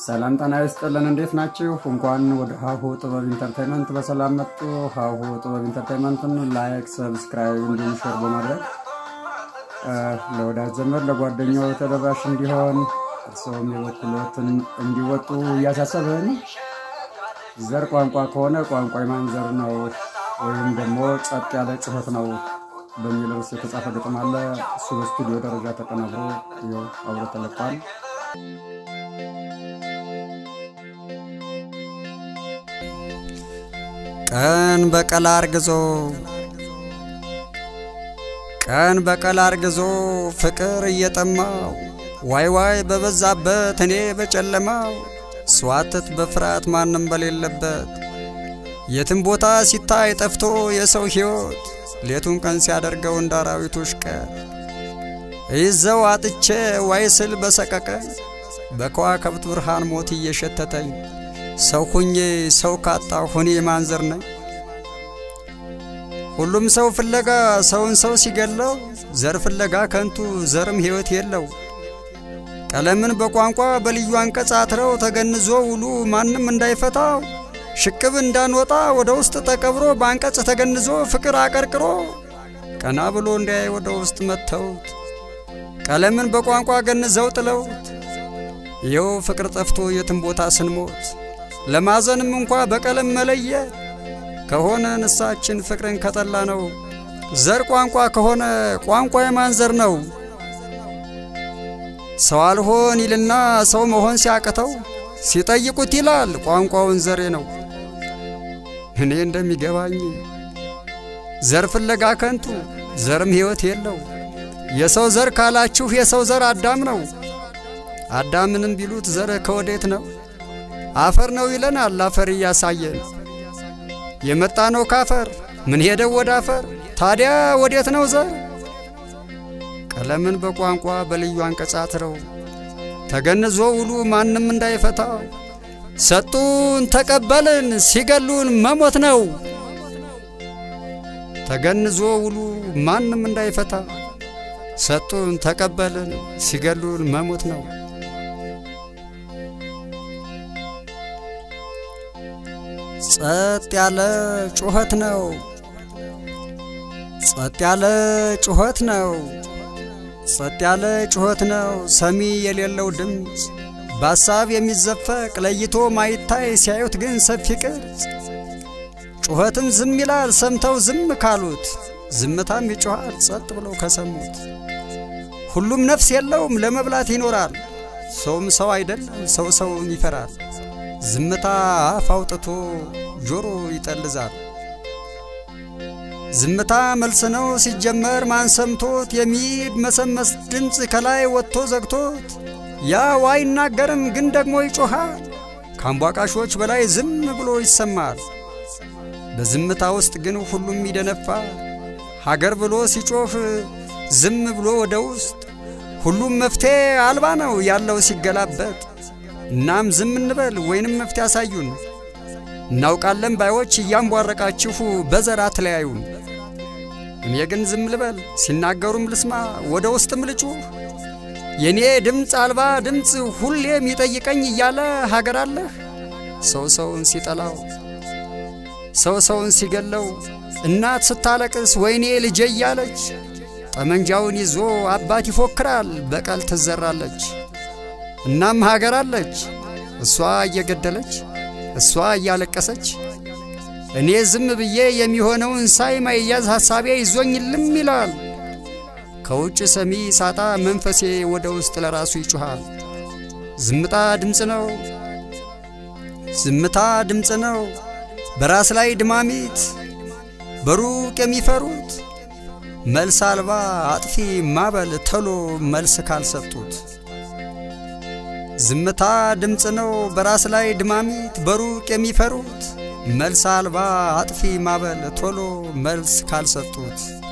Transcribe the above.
ሰላም ጤና ይስጥልን እንዴት ናችሁ እንኳን ወደ ሃሁ ጥበብ ኢንተርቴይንመንት በሰላም መጡ ሃሁ ጥበብ ኢንተርቴይንመንትን ላይክ ሰብስክራይብ እንዲሁም ሼር በማድረግ ለወዳጅ ዘመድ ለጓደኛው ተደራሽ እንዲሆን እርሶም የበኩሎትን እንዲወጡ ያሳሰበን ዘር ቋንቋ ከሆነ ቋንቋ የማንዘር ነው ወይም ደግሞ ጸጥ ያለ ጩኸት ነው በሚለው የተጻፈ ግጥም አለ እሱ በስቱዲዮ ደረጃ ተቀናብሮ ይኸው አብሮ ተለቋል ቀን በቀል አርግዞ ፍቅር እየጠማው ዋይ ዋይ በበዛበት እኔ በጨለማው ስዋተት በፍራት ማንንም በሌለበት የትም ቦታ ሲታይ ጠፍቶ የሰው ሕይወት ሌቱን ቀን ሲያደርገው እንዳራዊቶች ቀን ይዘው አጥቼ ዋይ ስል በሰቀቀን በከዋክብት ብርሃን ሞት እየሸተተኝ ሰው ሁኜ ሰው ካጣው ሆኔ ማንዘር ነኝ ሁሉም ሰው ፍለጋ ሰውን ሰው ሲገለው ዘር ፍለጋ ከንቱ ዘርም ሕይወት የለው ቀለምን በቋንቋ በልዩ አንቀጽ አትረው ተገንዞ ውሉ ማንንም እንዳይፈታው ሽቅብ እንዳንወጣ ወደ ውስጥ ተቀብሮ በአንቀጽ ተገንዞ ፍቅር አቀርቅሮ ቀና ብሎ እንዳይ ወደ ውስጥ መተውት ቀለምን በቋንቋ ገንዘው ጥለውት ይው ፍቅር ጠፍቶ የትም ቦታ ስንሞት ለማዘንም እንኳን በቀለም መለየ ከሆነ ንሳችን ፍቅርን ከጠላ ነው ዘር ቋንቋ ከሆነ ቋንቋ የማንዘር ነው ሰው አልሆን ይልና ሰው መሆን ሲያቀተው ሲጠይቁት ይላል ቋንቋውን ዘሬ ነው እኔ እንደሚገባኝ ዘር ፍለጋ ከንቱ ዘርም ሕይወት የለው የሰው ዘር ካላችሁ የሰው ዘር አዳም ነው አዳምንም ቢሉት ዘር ከወዴት ነው አፈር ነው ይለናል አፈር ያሳየን የመጣ ነው ካፈር ምን ሄደው ወደ አፈር ታዲያ ወዴት ነው ዘር ቀለምን በቋንቋ በልዩ አንቀጽ አትረው ተገንዞ ውሉ ማንንም እንዳይፈታው ሰጡን ተቀበልን ሲገሉን መሞት ነው ተገንዞ ውሉ ማንንም እንዳይፈታ ሰጡን ተቀበልን ሲገሉን መሞት ነው ጸጥ ያለ ጩኸት ነው ሰሚ የሌለው ድምጽ በሐሳብ የሚዘፈቅ ለይቶ ማይታይ ሲያዩት ግን ሰፊ ቅርጽ ጩኸትም ዝም ይላል ሰምተው ዝም ካሉት ዝምታም ይጮሃል ጸጥ ብለው ከሰሙት ሁሉም ነፍስ የለውም ለመብላት ይኖራል ሰውም ሰው አይደለም ሰውን ይፈራል ዝምታ አፋውጥቶ ጆሮ ይጠልዛል ዝምታ መልስ ነው ሲጀመር ማን ሰምቶት የሚመሰመስ ድምጽ ከላይ ወጥቶ ዘግቶት ያ ዋይናገርም ግን ደግሞ ይጮሃል ካምባቃሾች በላይ ዝም ብሎ ይሰማል በዝምታ ውስጥ ግን ሁሉም ይደነፋል ሀገር ብሎ ሲጮህ ዝም ብሎ ወደ ውስጥ ሁሉም መፍትሄ አልባ ነው ያለው ሲገላበጥ እናም ዝም እንበል ወይንም መፍትሄ ያሳዩን እናውቃለን ባዮች ያንቧረቃችሁ በዘር አትለያዩን እኔ ግን ዝም ልበል ሲናገሩም ልስማ ወደ ውስጥም ልጩህ የኔ ድምጽ አልባ ድምጽ ሁሌም ይጠይቀኝ እያለ ሀገር አለህ ሰውን ሲጠላው ሰውን ሲገለው እናት ስታለቅስ ወይኔ ልጄ እያለች ጠመንጃውን ይዞ አባት ይፎክራል በቀል ትዘራለች እናም ሀገር አለች እሷ እየገደለች እሷ እያለቀሰች እኔ ዝም ብዬ የሚሆነውን ሳይማይያዝ ሐሳቤ ይዞኝልም ይላል ከውጭ ሰሚ ሳጣ መንፈሴ ወደ ውስጥ ለራሱ ይጮሃል ዝምታ ድምጽ ነው በራስ ላይ ድማሚት በሩቅ የሚፈሩት መልስ አልባ አጥፊ ማበል ተሎ መልስ ካልሰጡት ዝምታ ድምጽ ነው በራስ ላይ ድማሚት በሩቅ የሚፈሩት መልስ አልባ አጥፊ ማበል ቶሎ መልስ ካልሰጡት